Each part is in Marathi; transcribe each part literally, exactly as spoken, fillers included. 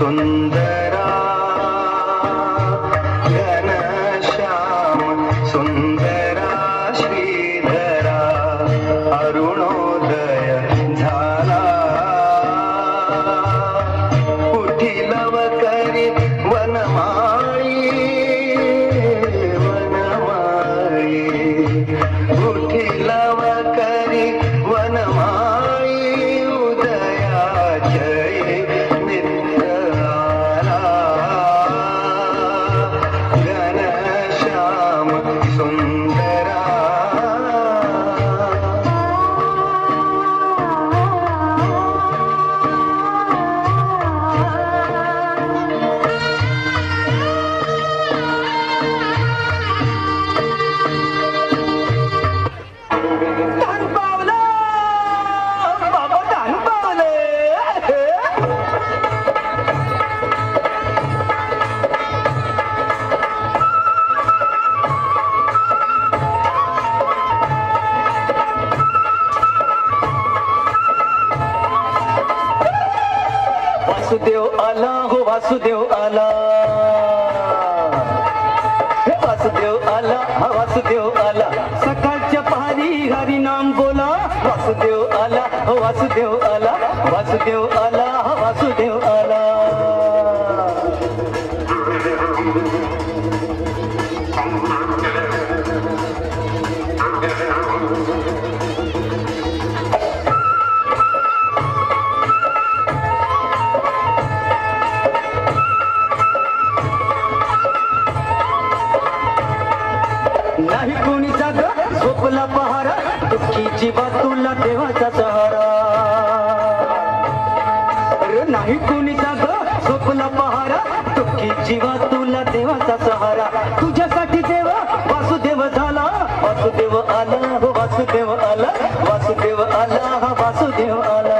सुंदरा घनश्याम सुंदरा श्रीधरा अरुणोदय झाला उठिल वकरी वनमाळी वनमाळी उठिल वकरी वनमाळी वासुदेव आला हो वासुदेव आला वासुदेव आला हा वासुदेव आला सकाळच्या पहारी हरी नाम बोला वासुदेव आला हो वासुदेव आला वासुदेव आला हा वासुदेव आला नाही कोणीचा ग झोपला पहारा दुःखीची बातूला देवाचा सहारा नाही कोणीचा ग झोपला पहारा दुःखीची बातूला देवाचा सहारा तुझ्यासाठी देवा वासुदेव झाला वासुदेव आला हो वासुदेव आला वासुदेव आला हा वासुदेव आला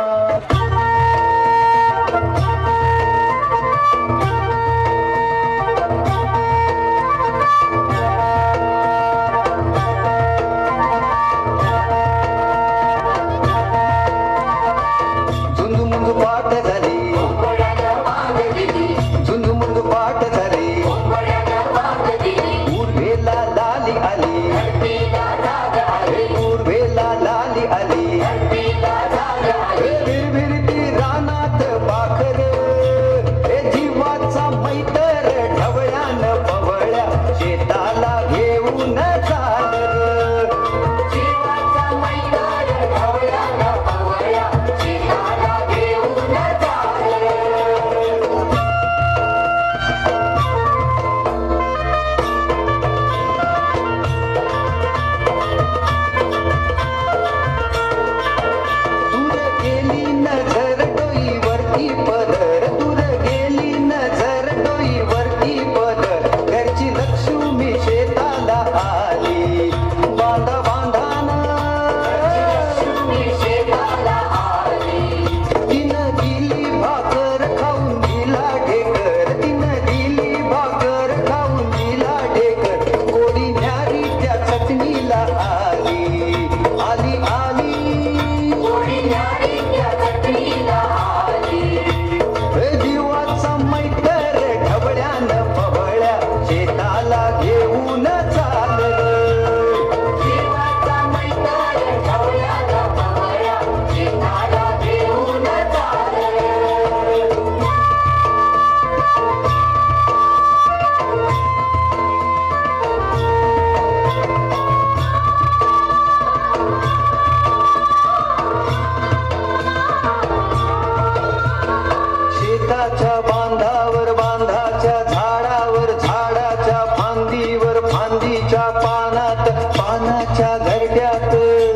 बांधावर बांधाच्या झाडावर झाडाच्या फांदीवर फांदीच्या पानात पानाच्या घरट्यात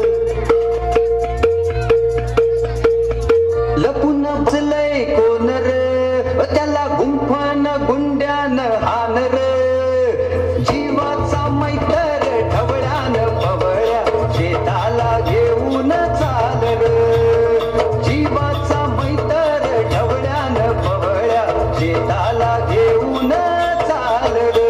लपून बसलंय कोण रे त्याला गुंफन गुंड्यान हान रे जीवाचा मैतर ढवळ्यान पवळ्या शेताला घेऊन चाल रे जीवाचा मैतर ढवळ्यान पवळ्या शेताला घेऊन चाल रे